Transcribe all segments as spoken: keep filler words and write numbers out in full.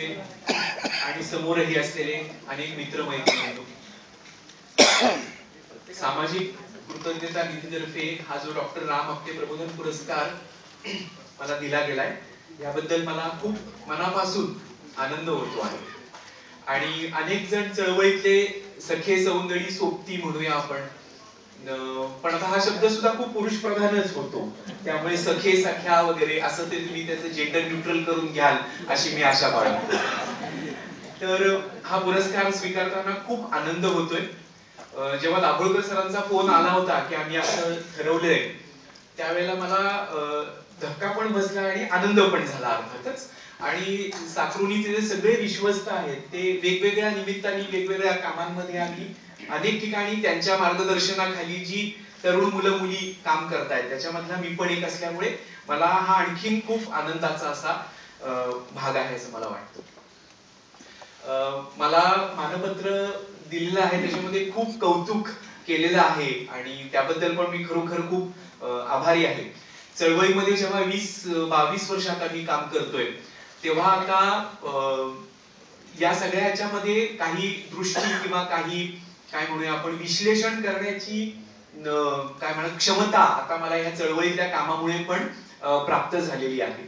असलेले आणि समोरही असलेले अनेक मित्र मैत्रिणी, सामाजिक कृतज्ञता निधीतर्फे हा जो डॉक्टर राम आपटे प्रबोधन पुरस्कार मला दिला गेलाय याबद्दल मला खूप मनापासून आनंद होतो आहे. आणि अनेक जण चळवळीतले सखे सौंदर्य सोबती म्हणूया आपण, पण आता हा शब्द सुद्धा खूप पुरुष प्रधानच होतो, त्यामुळे सखे सख्या वगैरे असं ते तुम्ही त्याचं जेंडर न्यूट्रल करून घ्याल अशी मी आशा बाळगतो. तर हा पुरस्कार स्वीकारताना खूप आनंद होतोय. जेव्हा दाभोळकर सरांचा फोन आला होता की आम्ही असं ठरवलंय, त्यावेळेला मला धक्का पण बसला आणि आनंद पण झाला अर्थातच. आणि साक्रोनीचे जे सगळे विश्वस्त आहेत ते वेगवेगळ्या निमित्ताने वेगवेगळ्या कामांमध्ये आम्ही अनेक ठिकाणी त्यांच्या मार्गदर्शनाखाली जी तरुण मुलं मुली काम करतायत त्याच्यामधला मी पण एक असल्यामुळे मला हा आणखीन खूप आनंदाचा असा भाग आहे असं मला वाटतं. मला मानपत्र दिलेलं आहे त्याच्यामध्ये खूप कौतुक केलेलं आहे आणि त्याबद्दल पण मी खरोखर खूप आभारी आहे. चळवळीमध्ये जेव्हा वीस बावीस वर्ष आता मी काम करतोय तेव्हा आता या सगळ्या याच्यामध्ये काही दृष्टी किंवा काही काय म्हणूया आपण विश्लेषण करण्याची काय म्हणा क्षमता आता मला या चळवळीतल्या कामामुळे पण प्राप्त झालेली आहे.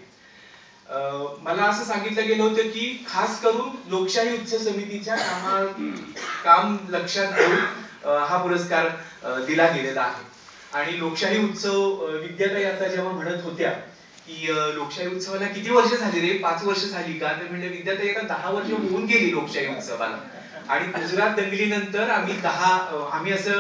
मला असं सांगितलं गेलं होतं की खास करून लोकशाही उत्सव समितीच्या कामा काम लक्षात घेऊन हा पुरस्कार दिला गेलेला आहे. आणि लोकशाही उत्सव विद्याताई आता जेव्हा म्हणत होत्या की लोकशाही उत्सवाला किती वर्ष झाली रे, पाच वर्ष झाली का, तर म्हणजे विद्याताई आता दहा वर्ष होऊन गेली लोकशाही उत्सवाला. आणि गुजरात दंगलीनंतर आम्ही दहा आम्ही असं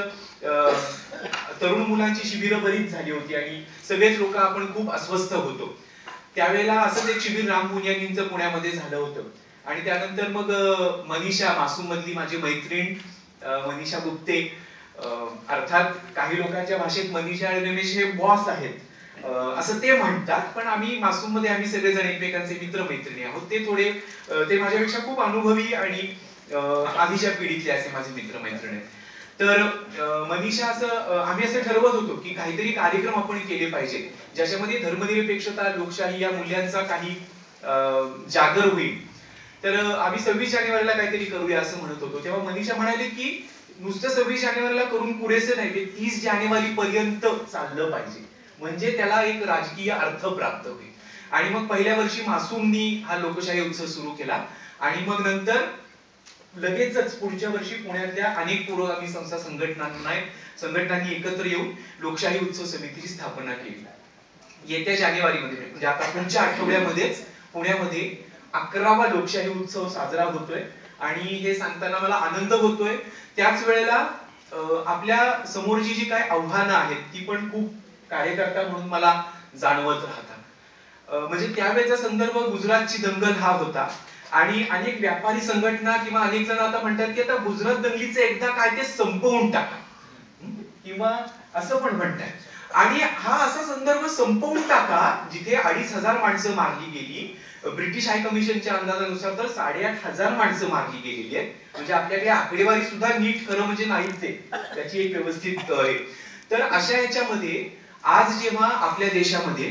तरुण मुलांची शिबिरं बरीच झाली होती आणि सगळेच लोक आपण खूप अस्वस्थ होतो. त्यावेळेला असंच एक शिबिर राम मुनियांचं पुण्यामध्ये झालं होतं. आणि त्यानंतर मग मनीषा मासूम मधली माझी मैत्रीण मनीषा गुप्ते, अर्थात काही लोकांच्या भाषेत मनीषा आणि रमेश हे बॉस आहेत असं ते म्हणतात, पण आम्ही मासूम मध्ये आम्ही सगळेजण एकमेकांचे मित्र मैत्रिणी आहोत. ते थोडे ते माझ्यापेक्षा खूप अनुभवी आणि आधीच्या पिढीतले असे माझे मित्र मैत्रिणी. तर मनीषा असं आम्ही असं ठरवत होतो की काहीतरी कार्यक्रम आपण केले पाहिजे ज्याच्यामध्ये धर्मनिरपेक्षता लोकशाही या मूल्यांचा काही जागर होईल. तर आम्ही सव्वीस जानेवारीला काहीतरी करूया असं म्हणत होतो. तेव्हा मनीषा म्हणाले की नुसतं सव्वीस जानेवारीला करून पुरेसे नाही, ते तीस जानेवारी पर्यंत चाललं पाहिजे, म्हणजे त्याला एक राजकीय अर्थ प्राप्त होईल. आणि मग पहिल्या वर्षी मासूमनी हा लोकशाही उत्सव सुरू केला आणि मग नंतर लगेचच पुढच्या वर्षी पुण्यातल्या अनेक पुरोगामी संस्था संघटनांना संघटनांनी एकत्र येऊन लोकशाही उत्सव समितीची स्थापना केली. येत्या जानेवारीमध्ये म्हणजे आता पुढच्या आठवड्यामध्येच पुण्यामध्ये अकरावा लोकशाही उत्सव साजरा होतोय आणि हे सांगताना मला आनंद होतोय. त्याच वेळेला आपल्या समोरची जी काही आव्हानं आहेत ती पण खूप कार्यकर्ता म्हणून मला जाणवत राहतात. म्हणजे त्यावेळेचा संदर्भ गुजरातची दंगल हा होता आणि अनेक व्यापारी संघटना किंवा अनेक जण आता म्हणतात की आता गुजरात दंगलीचे एकदा काय ते संपवून टाका किंवा असं पण म्हणतात. आणि हा असा संदर्भ संपवून टाका जिथे अडीच हजार माणसं मारली गेली, ब्रिटिश हाय कमिशनच्या अंदाजानुसार तर साडेआठ हजार माणसं मारली गेलेली आहेत. म्हणजे आपल्याकडे आकडेवारी सुद्धा नीट खरं म्हणजे नाहीच आहे, त्याची एक व्यवस्थित आहे. तर अशा ह्याच्यामध्ये आज जेव्हा आपल्या देशामध्ये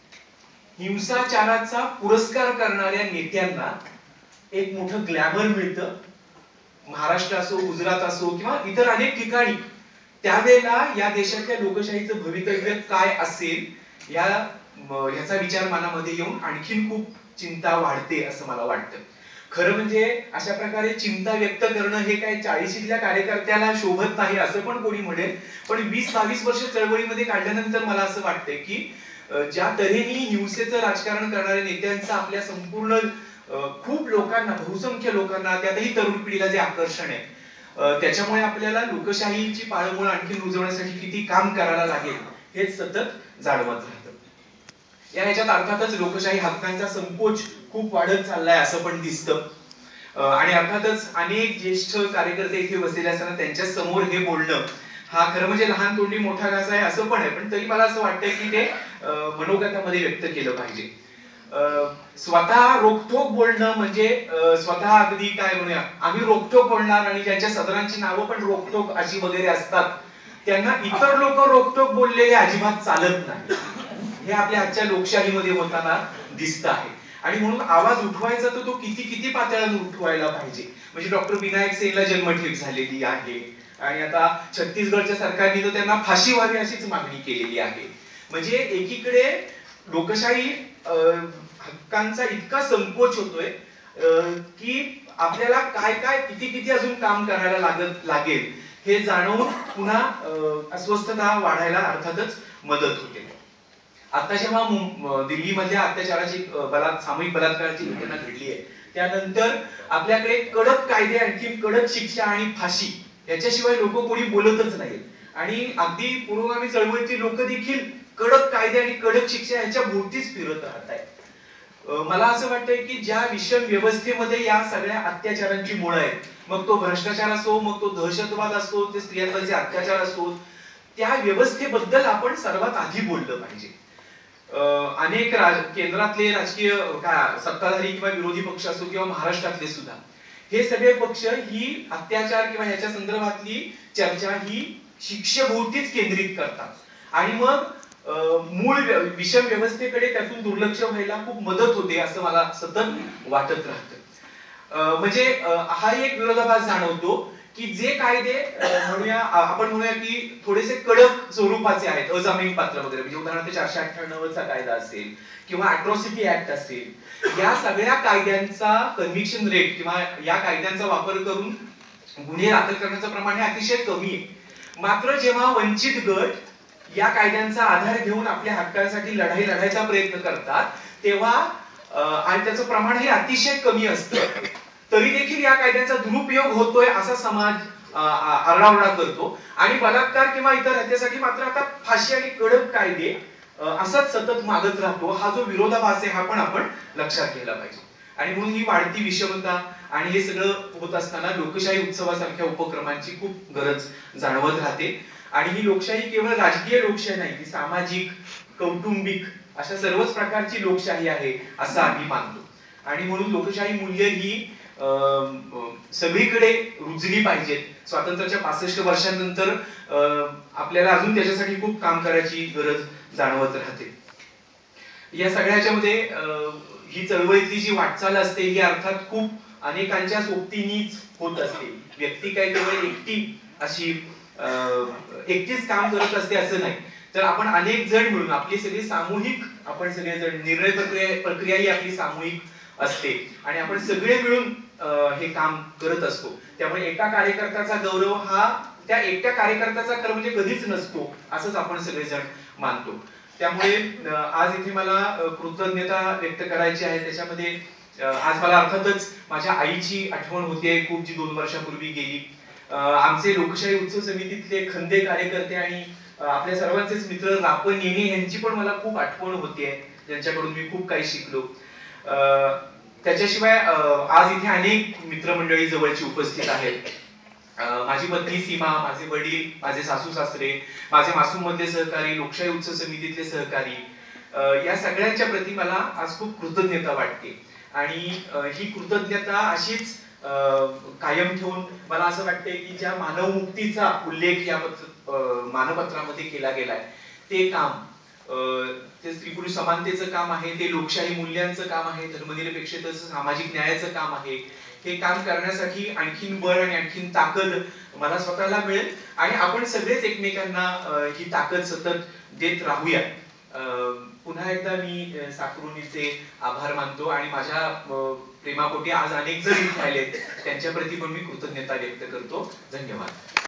हिंसाचाराचा पुरस्कार करणाऱ्या नेत्यांना एक मोठं ग्लॅमर मिळतं, महाराष्ट्र असो गुजरात असो किंवा इतर अनेक ठिकाणी, त्यावेळेला या देशातल्या लोकशाहीचं भवितव्य काय असेल या ह्याचा विचार मनामध्ये येऊन आणखीन खूप चिंता वाढते असं मला वाटतं. खरं म्हणजे अशा प्रकारे चिंता व्यक्त करणं हे काय चाळीशीतल्या कार्यकर्त्याला शोभत नाही असं पण कोणी म्हणेल, पण वीस बावीस वर्ष चळवळीमध्ये काढल्यानंतर मला असं वाटतंय की ज्या तऱ्हेने हिंसेचं राजकारण करणाऱ्या नेत्यांचं आपल्या संपूर्ण खूप लोकांना, बहुसंख्य लोकांना, त्यातही तरुण पिढीला जे आकर्षण आहे, त्याच्यामुळे आपल्याला लोकशाहीची पाळंमुळं आणखी रुजवण्यासाठी किती काम करायला लागेल हेच सतत जाणवत राहतं. या ह्याच्यात अर्थातच लोकशाही हक्कांचा संकोच खूप वाढत चाललाय असं पण दिसतं. आणि अर्थातच अनेक ज्येष्ठ कार्यकर्ते इथे बसलेले असताना त्यांच्या समोर हे बोलणं हा खरं म्हणजे लहान तोंडी मोठा घास आहे असं पण आहे, पण तरी मला असं वाटतंय की ते मनोगतामध्ये व्यक्त केलं पाहिजे. स्वतः रोखठोक बोलणं म्हणजे स्वतः अगदी काय म्हणूया आम्ही रोखठोक बोलणार आणि ज्यांच्या सदरांची नावं पण रोखठोक अशी वगैरे असतात त्यांना इतर लोक रोखठोक बोललेले अजिबात चालत नाही. हे आपल्या आजच्या लोकशाहीमध्ये होताना दिसत आहे. आणि म्हणून आवाज उठवायचा तर तो किती किती पातळ्यानं उठवायला पाहिजे. म्हणजे डॉक्टर विनायक सेनला जन्मठेप झालेली आहे आणि आता छत्तीसगडच्या सरकारने तर त्यांना फाशी व्हावी अशीच मागणी केलेली आहे. म्हणजे एकीकडे लोकशाही हक्कांचा इतका संकोच होतोय की आपल्याला काय काय किती किती अजून काम करायला लागत लागेल हे जाणवून पुन्हा अस्वस्थता वाढायला अर्थातच मदत होते. आता जेव्हा दिल्लीमधल्या अत्याचाराची बलात् सामूहिक बलात्काराची घटना घडली आहे त्यानंतर आपल्याकडे कडक कायदे आणखी कडक शिक्षा आणि फाशी याच्याशिवाय लोक कोणी बोलतच नाहीत. आणि अगदी पुरोगामी चळवळीतील लोक देखील कडक कायदे आणि कडक शिक्षा याच्या भोवतीच फिरत राहत आहेत. मला असं वाटतंय की ज्या विषम व्यवस्थेमध्ये या सगळ्या अत्याचारांची मुळं आहेत, मग तो भ्रष्टाचार असो, मग तो दहशतवाद असो, ते स्त्रियांवरचे अत्याचार असो, त्या व्यवस्थेबद्दल आपण सर्वात आधी बोललं पाहिजे. अनेक राज केंद्रातले राजकीय काय सत्ताधारी किंवा विरोधी पक्ष असो किंवा महाराष्ट्रातले सुद्धा हे सगळे पक्ष ही अत्याचार किंवा ह्याच्या संदर्भातली चर्चा ही शिक्षेभोवतीच केंद्रित करतात आणि मग मूळ विषम व्यवस्थेकडे त्यातून दुर्लक्ष व्हायला खूप मदत होते असं मला सतत वाटत राहतं. म्हणजे हा एक विरोधाभास जाणवतो की जे कायदे म्हणूया आपण म्हणूया की थोडेसे कडक स्वरूपाचे आहेत, अजामीन पात्र वगैरे, म्हणजे उदाहरणार्थ चारशे अठ्ठ्याण्णव चा कायदा असेल किंवा अॅट्रॉसिटी ऍक्ट असेल, या सगळ्या कायद्यांचा कन्व्हिक्शन रेट किंवा या कायद्यांचा वापर करून गुन्हे दाखल करण्याचं प्रमाण हे अतिशय कमी आहे. मात्र जेव्हा वंचित गट या कायद्यांचा आधार घेऊन आपल्या हक्कांसाठी लढाई लढायचा प्रयत्न करतात तेव्हा आणि त्याचं प्रमाण हे अतिशय कमी असतं, तरी देखील या कायद्यांचा दुरुपयोग होतोय असा समाज आरडाओरडा करतो आणि बलात्कार किंवा इतर हत्येसाठी मात्र आता फाशी आणि कडक कायदे असाच सतत मागत राहतो. हा जो विरोधाभास आहे हा पण आपण लक्षात घ्यायला पाहिजे. आणि म्हणून ही वाढती विषमता आणि हे सगळं होत असताना लोकशाही उत्सवासारख्या उपक्रमांची खूप गरज जाणवत राहते. आणि ही लोकशाही केवळ राजकीय लोकशाही नाही, ती सामाजिक, कौटुंबिक अशा सर्वच प्रकारची लोकशाही आहे असं आम्ही मानतो. आणि म्हणून लोकशाही मूल्य ही सगळीकडे रुजली पाहिजेत. स्वातंत्र्याच्या पासष्ट वर्षांनंतर आपल्याला अजून त्याच्यासाठी खूप काम करायची गरज जाणवत राहते. या सगळ्याच्यामध्ये ही चळवळीतली जी वाटचाल असते ही अर्थात खूप अनेकांच्या सोबतीनेच होत असते. व्यक्ती काय केवळ एकटी अशी एकटीच काम करत असते असं नाही, तर आपण अनेक जण मिळून आपली सगळी सामूहिक आपण सगळे जण निर्णय प्रक्रिया प्रक्रिया ही आपली सामूहिक असते आणि आपण सगळे मिळून हे काम करत असतो. त्यामुळे एका कार्यकर्त्याचा गौरव हा त्या एकट्या कार्यकर्त्याचा खरं म्हणजे कधीच नसतो असंच आपण सगळेजण मानतो. त्यामुळे आज इथे मला कृतज्ञता व्यक्त करायची आहे. त्याच्यामध्ये आज मला अर्थातच माझ्या आईची आठवण होते खूप, जी दोन वर्षापूर्वी गेली. आमचे लोकशाही उत्सव समितीतले खंदे कार्यकर्ते आणि आपल्या सर्वांचेच मित्र रापन नेने यांची पण मला खूप आठवण होते, ज्यांच्याकडून मी खूप काही शिकलो. त्याच्याशिवाय आज इथे अनेक मित्रमंडळी जवळची उपस्थित आहेत. माझी पत्नी सीमा, माझे वडील, माझे सासू सासरे, माझे मासूम मधले सहकारी, लोकशाही उत्सव समितीतले सहकारी, या सगळ्यांच्या प्रती मला आज खूप कृतज्ञता वाटते. आणि ही कृतज्ञता अशीच कायम ठेवून मला असं वाटतंय की ज्या मानवमुक्तीचा उल्लेख या मानपत्रामध्ये केला गेलाय ते काम, ते स्त्री पुरुष समानतेचं काम आहे, ते लोकशाही मूल्यांचं काम आहे, धर्मनिरपेक्षतेचं, सामाजिक न्यायाचं काम आहे. हे काम करण्यासाठी आणखीन बळ आणि आणखीन ताकद मला स्वतःला मिळेल आणि आपण सगळेच एकमेकांना ही ताकद सतत देत राहूया. पुन्हा एकदा मी साकरुनीचे आभार मानतो आणि माझ्या प्रेमापोटी आज अनेक जण इथे आलेत त्यांच्या प्रती पण मी कृतज्ञता व्यक्त करतो. धन्यवाद.